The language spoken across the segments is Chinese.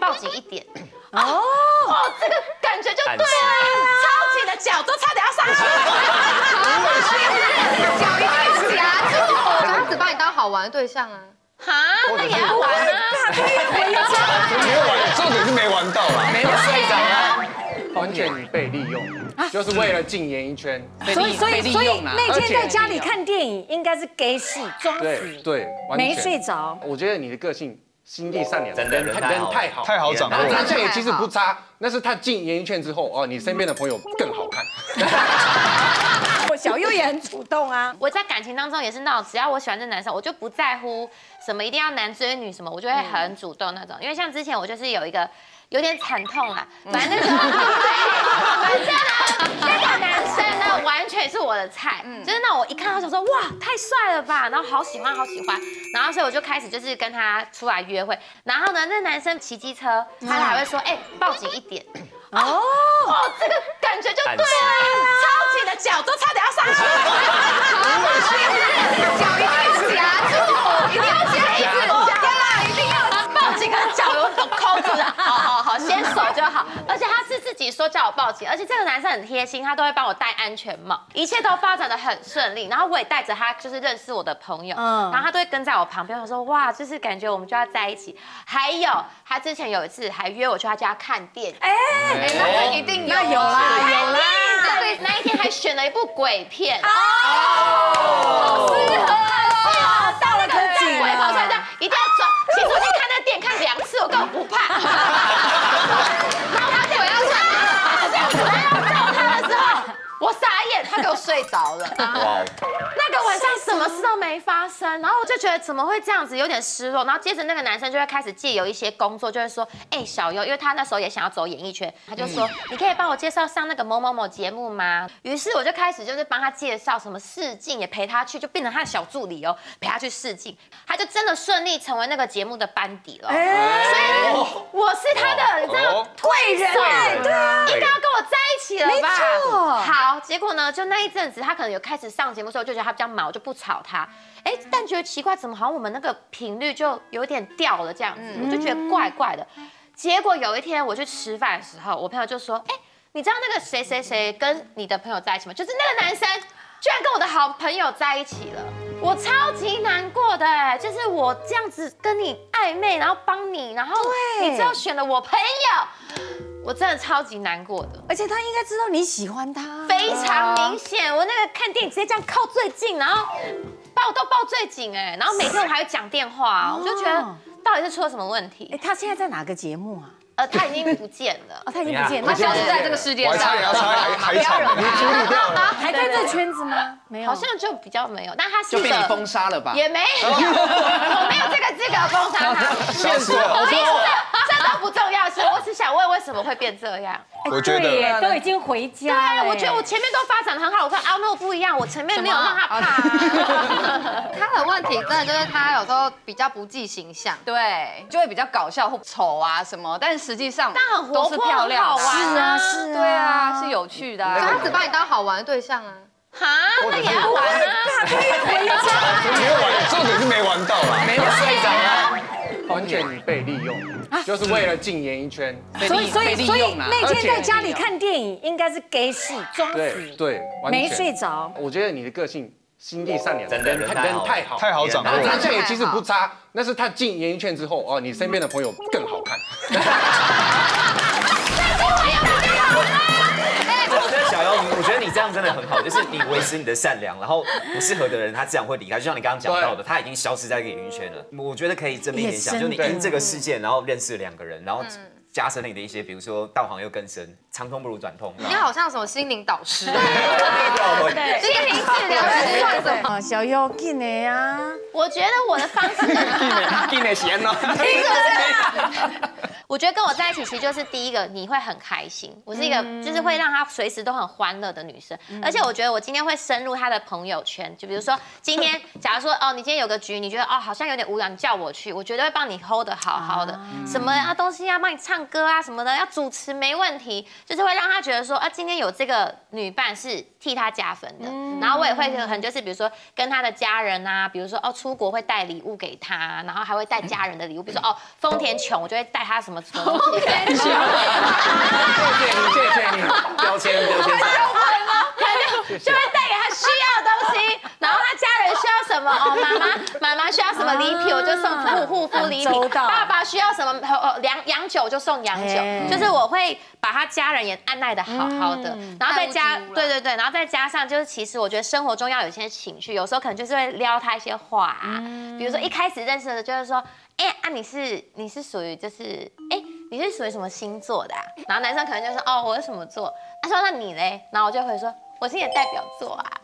抱紧一点。哦，这个感觉就对了，超紧的脚都差点要上去了，脚一定要夹住。他只把你当好玩的对象啊。哈，那也要玩啊！回家。 没有玩，重点是没玩到啦， 没有睡着啊，完全被利用，就是为了进演艺圈， 所以那天在家里看电影应该是给戏装死， 对， 没睡着。 我觉得你的个性心地善良，人太好， 太好掌握了。 男生也其实不差，那是他进演艺圈之后哦，你身边的朋友更好看。 小优也很主动啊。 我在感情当中也是那种，只要我喜欢这男生，我就不在乎什么一定要男追女什么，我就会很主动那种。因为像之前我就是有一个有点惨痛啦，反正那时候，反正呢，那个男生呢完全是我的菜，就是那我一看到想说哇太帅了吧，然后好喜欢，然后所以我就开始就是跟他出来约会，然后呢那男生骑机车，他还会说抱紧一点。哦，这个感觉就对了，超紧的脚都差点要上去了，脚一定要夹住，一定要夹一直夹啦，一定要抱紧，跟脚都扣住的，好，先手就好。而且他是自己说叫我抱紧，而且这个男生很贴心，他都会帮我戴安全帽，一切都发展的很顺利。然后我也带着他就是认识我的朋友，然后他都会跟在我旁边，我说哇，就是感觉我们就要在一起。还有他之前有一次还约我去他家看电影，那一定有啦。对，那一天还选了一部鬼片，好适合啊！到了可紧，鬼跑出来这样一定要转。其实我已经看那个电影看2次，我根本不怕。然后他鬼要出来，我要抱他的时候，我傻眼，他给我睡着了。那个晚上什么事都没发生，然后我就觉得怎么会这样子，有点失落。然后接着那个男生就会开始借由一些工作，就会说，小优，因为他那时候也想要走演艺圈，他就说，你可以帮我介绍上那个某某某节目吗？于是我就开始就是帮他介绍什么试镜，也陪他去，就变成他的小助理哦，陪他去试镜，他就真的顺利成为那个节目的班底了。所以我是他的，你知道，退人，对啊，应该要跟我在一起了吧？没错。好，结果呢，就那一阵子，他可能有开始上节目的时候，就觉得他比较忙，我就不吵他。但觉得奇怪，怎么好像我们那个频率就有点掉了这样子，我就觉得怪怪的。结果有一天我去吃饭的时候，我朋友就说：“你知道那个谁谁谁跟你的朋友在一起吗？就是那个男生居然跟我的好朋友在一起了。”我超级难过的，就是我这样子跟你暧昧，然后帮你，然后你最后选了我朋友。我真的超级难过的， 而且他应该知道你喜欢他， 非常明显。我那个看电影直接这样靠最近，然后抱最紧然后每天我还会讲电话，我就觉得到底是出了什么问题？ 他现在在哪个节目啊？ 他已经不见了， 他已经不见了， 他消失在这个世界上。 还惨，你处理掉了， 还在这圈子吗？没有， 好像就比较没有，但他是就被你封杀了吧？ 也没有，我没有这个资格封杀他。 笑死了， 这都不重要，是我只想问为什么会变这样。 我觉得都已经回家了。 我觉得我前面都发展得很好，我跟阿诺不一样，我前面没有让他怕。 他的问题真的就是他有时候比较不计形象， 对，就会比较搞笑或丑啊什么，但是实际上但很活泼，很好玩啊， 对啊，是有趣的。 他只把你当好玩的对象啊。 哈，那也要玩啊！ 没有玩，重点是没玩到啦， 没有睡着啊，完全被利用，就是为了进演艺圈， 所以那天在家里看电影应该是给戏装死， 对， 没睡着。 我觉得你的个性心地善良，人太好， 太好掌握了。 男生也其实不差，那是他进演艺圈之后哦，你身边的朋友更好看。 小优，我觉得你这样真的很好，就是你维持你的善良，然后不适合的人他自然会离开，就像你刚刚讲到的，他已经消失在这个演艺圈了。我觉得可以正面联想，就你因这个事件，然后认识了2个人，然后加深了你的一些，比如说道行又更深，长痛不如短痛。 你好像什么心灵导师， 对，心灵治疗师算什么？ 小优进的啊， 我觉得我的方式， 进的闲哦。 我觉得跟我在一起，其实就是第一个，你会很开心。我是一个就是会让他随时都很欢乐的女生，而且我觉得我今天会深入他的朋友圈，就比如说今天，假如说你今天有个局，你觉得好像有点无聊，你叫我去，我绝对会帮你 hold 得好好的，什么东西要帮你唱歌啊什么的，要主持没问题，就是会让他觉得说今天有这个女伴是替他加分的。然后我也会很就是比如说跟他的家人啊，比如说出国会带礼物给他，然后还会带家人的礼物，比如说丰田穷，我就会带他什么天需要。 谢谢你， 标签就会带给他需要的东西，然后他家人需要什么哦，妈妈需要什么礼品，我就送护肤礼品；爸爸需要什么洋酒就送洋酒，就是我会把他家人也按捺的好好的，然后再加对，然后再加上就是其实我觉得生活中要有一些情绪，有时候可能就是会撩他一些话啊，比如说一开始认识的就是说，你是属于就是你是属于什么星座的啊？然后男生可能就说哦我是什么座，他说那你嘞？然后我就会说。我是你的代表作啊，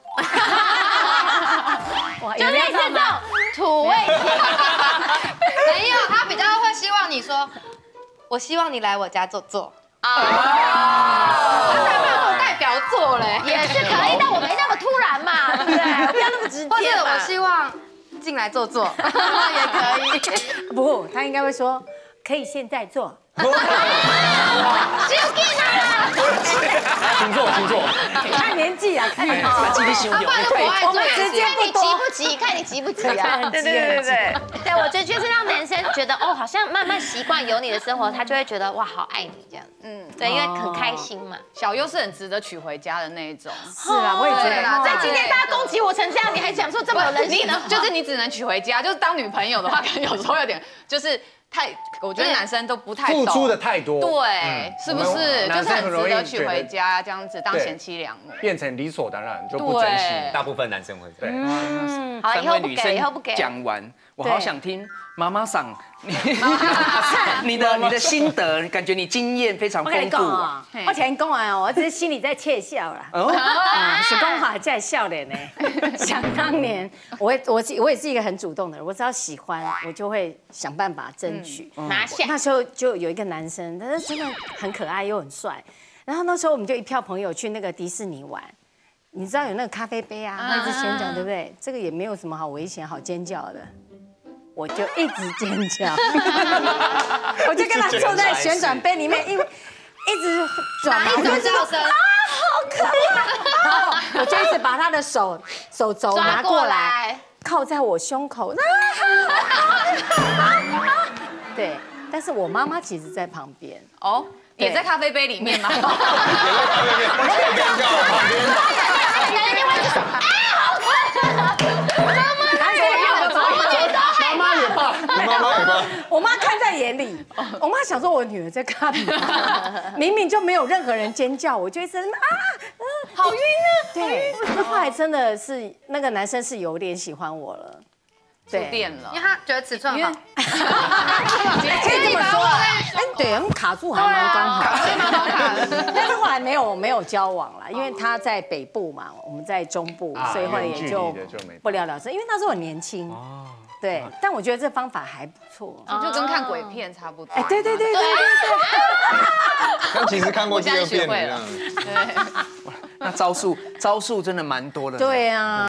就类似这种土味情， 没有，他比较会希望你说，我希望你来我家坐坐。他才没有做代表作嘞， 也是可以，但我没那么突然嘛，对不对？我不要那么直接。 或者我希望进来坐坐，也可以。 不，他应该会说可以现在做。 请坐。 看年纪啊，看年纪。 他我们直接不多。 看你急不急啊？对，我觉得就是让男生觉得好像慢慢习惯有你的生活，他就会觉得哇，好爱你这样。对，因为很开心嘛。 小优是很值得娶回家的那一种。 是啦，我也觉得啦。 在今天大家攻击我成这样，你还讲出这么有人性的话？ 就是你只能娶回家，就是当女朋友的话，可能有时候有点就是我觉得男生都不太懂付出的太多， 对，是不是？就是很值得娶回家，这样子当贤妻良母， 变成理所当然，就不珍惜。 大部分男生会对。 好，以后不给，以后不给。 讲完，我好想听妈妈桑，你的心得，感觉你经验非常丰富。 我前讲完哦，我只是心里在窃笑啦。是讲话在笑脸呢。想当年，我也是一个很主动的人，我只要喜欢，我就会想办法争取拿下。 那时候就有一个男生，他真的很可爱又很帅。然后那时候我们就一票朋友去那个迪士尼玩。你知道有那个咖啡杯啊，会一直旋转，对不对？这个也没有什么好危险、好尖叫的，我就一直尖叫，我就跟他坐在旋转杯里面，因为一直转， 哪一种叫声？ 好可怕！然后我就一直把他的手肘拿过来，靠在我胸口。对，但是我妈妈其实在旁边。 哦。也在咖啡杯里面吗？ 也在咖啡杯，旁边。 男人就会说：“好妈妈也怕， 妈妈也怕。 我妈看在眼里，我妈想说我女儿在干嘛？明明就没有任何人尖叫，我就一直好晕啊！对，后来真的是那个男生是有点喜欢我了。 触电了， 因为他觉得尺寸好。 可以这么说啊，对，卡住还蛮刚好。但是后来没有交往了，因为他在北部嘛，我们在中部，所以后来也就不了了之。因为那时候很年轻，对，但我觉得这方法还不错， 就跟看鬼片差不多。 哎，对。 但其实看过第二遍了。 对， 那招数真的蛮多的。 对啊。